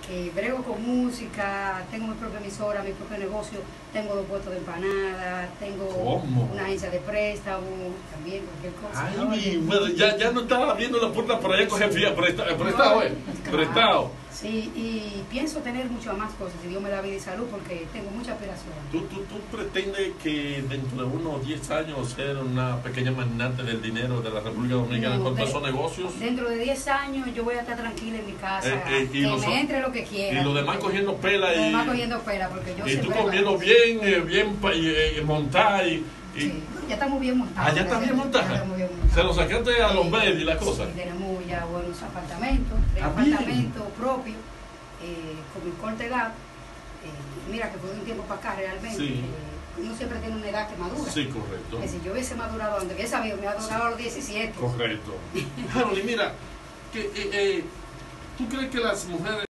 brego con música, tengo mi propia emisora, mi propio negocio, tengo 2 puestos de empanada, tengo una agencia de préstamo, también cualquier cosa. Ay, bueno, ya no estaba abriendo la puerta por allá con jefía, prestado, prestado. Sí, y pienso tener muchas más cosas, si Dios me da vida y salud, porque tengo mucha aspiración. ¿Tú pretendes que dentro de unos 10 años ser una pequeña magnate del dinero de la República Dominicana con todos esos negocios? Dentro de 10 años yo voy a estar tranquila en mi casa, que me entre lo que quiera. Y los demás cogiendo pela. Los demás cogiendo pela, porque yo y tú comiendo bien montada y... Sí, ya estamos bien montados. Ya está bien montada. Se lo sacaste a los medios y las cosas. Sí, tenemos ya buenos apartamentos, apartamentos propios, con mi corta edad. Mira que fue de un tiempo para acá realmente. Sí. Uno siempre tiene una edad que madura. Sí, correcto. Que si yo hubiese madurado donde hubiese sabido, me hubiera durado a los 17. Correcto. Harold, mira, ¿tú crees que las mujeres